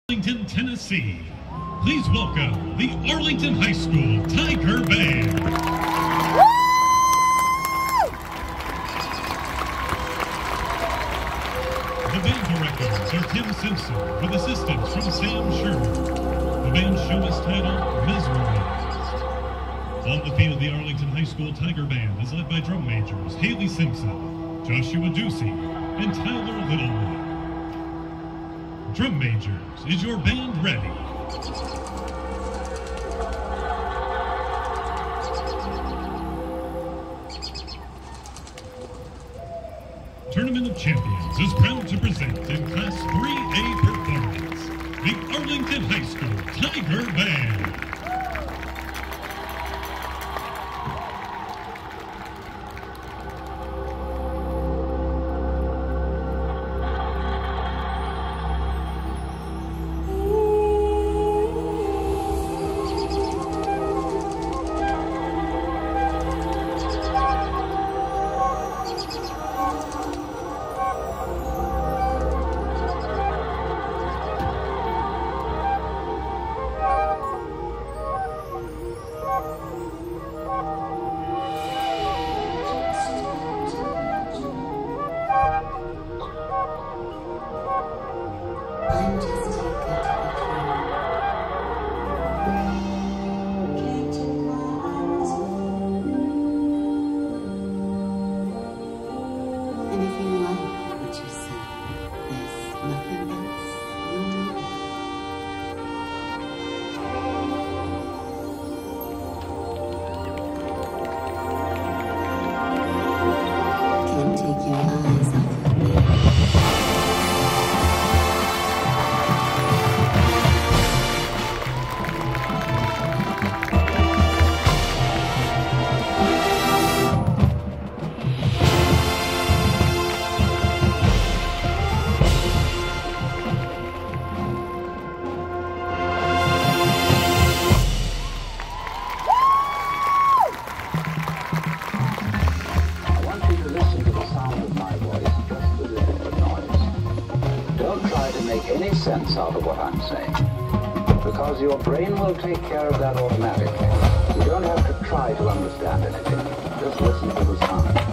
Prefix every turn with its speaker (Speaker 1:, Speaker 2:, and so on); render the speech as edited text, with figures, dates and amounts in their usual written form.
Speaker 1: Arlington, Tennessee. Please welcome the Arlington High School Tiger Band. The band directors are Tim Simpson with assistance from Sam Sherman. The band's show is titled Mesmerized. On the field, the Arlington High School Tiger Band is led by drum majors Haley Simpson, Joshua Ducey, and Tyler Littlewood. Drum majors, is your band ready? Tournament of Champions is proud to present in Class 3A performance, the Arlington High School Tiger Band.
Speaker 2: Any sense out of what I'm saying, because your brain will take care of that automatically. You don't have to try to understand anything. Just listen to the sound.